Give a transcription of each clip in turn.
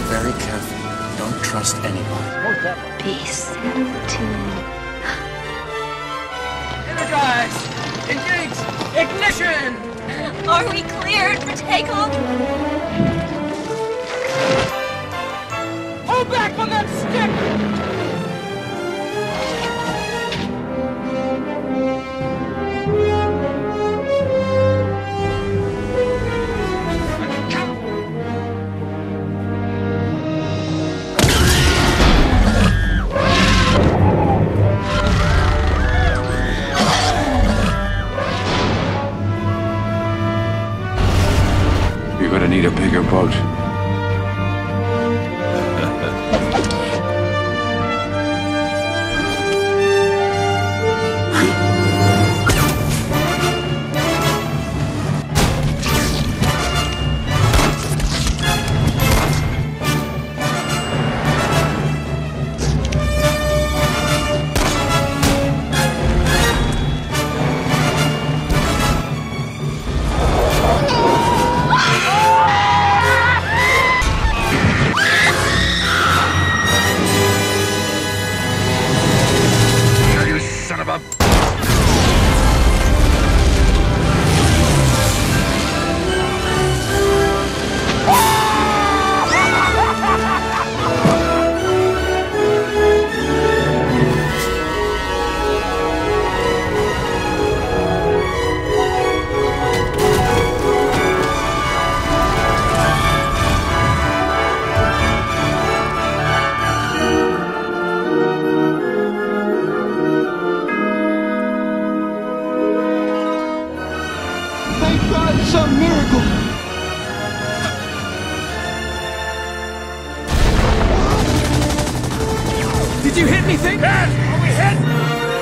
very careful. Don't trust anybody. Peace. Energize! Engage! Ignition! Are we cleared for takeoff? Hold back on that stick! You're gonna need a bigger boat. Thank God it's a miracle. Did you hit anything? Dad, are we hit?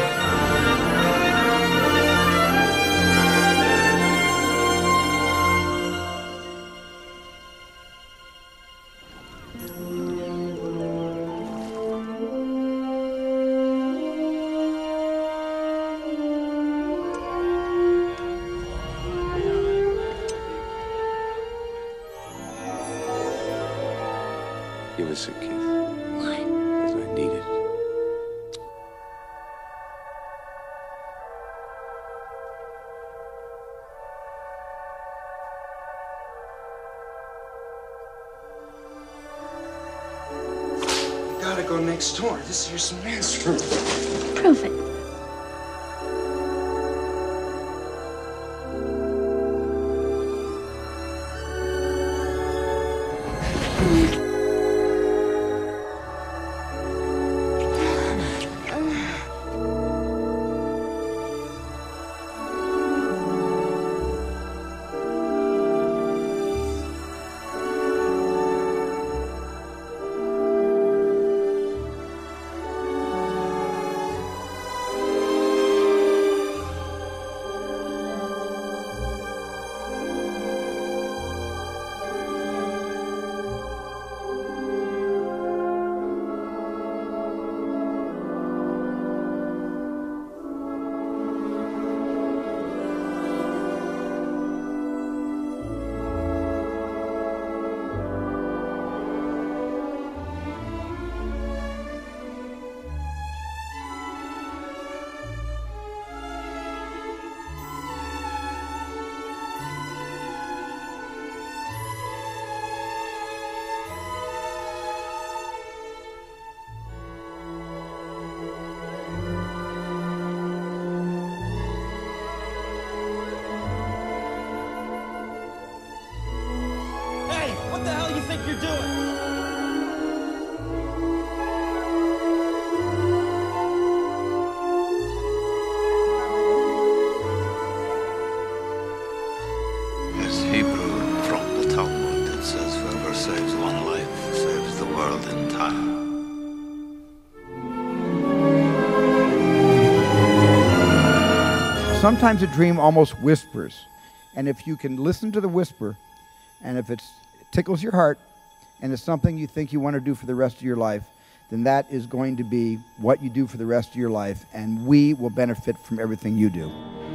Give us a kiss. What? Because I need it. You gotta go next door. This is your man's room. Prove it. What the hell you think you're doing? There's Hebrew from the Talmud that says whoever saves one life saves the world entire. Sometimes a dream almost whispers, and if you can listen to the whisper, and if it tickles your heart, and it's something you think you want to do for the rest of your life, then that is going to be what you do for the rest of your life, and we will benefit from everything you do.